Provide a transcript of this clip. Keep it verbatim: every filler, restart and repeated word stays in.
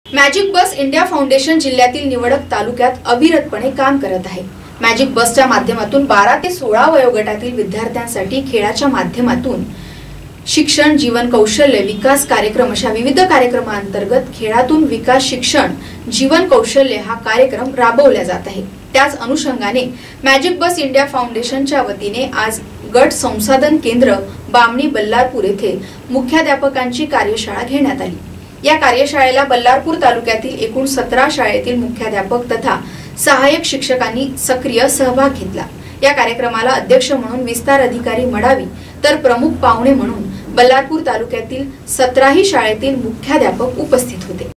Magic बस India foundation जिल्ह्यातील निवडक तालुक्यात अविरतपणे काम करत आहे। मॅजिक बसच्या माध्यमातून बारा ते सोळा वयोगटातील विद्यार्थ्यांसाठी खेळाच्या माध्यमातून शिक्षण, जीवन कौशल्य विकास कार्यक्रम अशा विविध कार्यक्रमांतर्गत खेळातून विकास, शिक्षण, जीवन कौशल्य हा कार्यक्रम राबवला जात आहे। त्याच अनुषंगाने मॅजिक बस इंडिया फाउंडेशनच्या वतीने आज गट संसाधन केंद्र बामणी बल्लारपूर येथे मुख्याध्यापकांची कार्यशाळा घेण्यात आली। या कार्यशाळेला बल्लारपूर तालुक्यातील एकूण सतरा शाळेतील मुख्याध्यापक तथा सहाय्यक शिक्षकांनी सक्रिय सहभाग घेतला। या कार्यक्रमाला अध्यक्ष म्हणून विस्तार अधिकारी मडावी तर प्रमुख पाहुणे म्हणून बल्लारपूर तालुक्यातील सतराही शाळेतील मुख्याध्यापक उपस्थित होते।